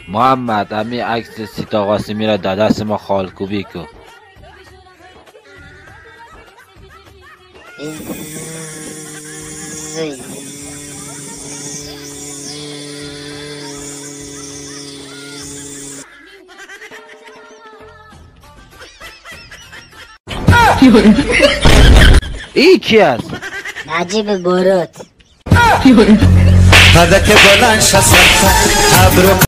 محمد امی عکس سیتا قاسمی را در دست ما خالکوبی کو. ای کی است؟ نجیب بروت. هذا كبلان شصت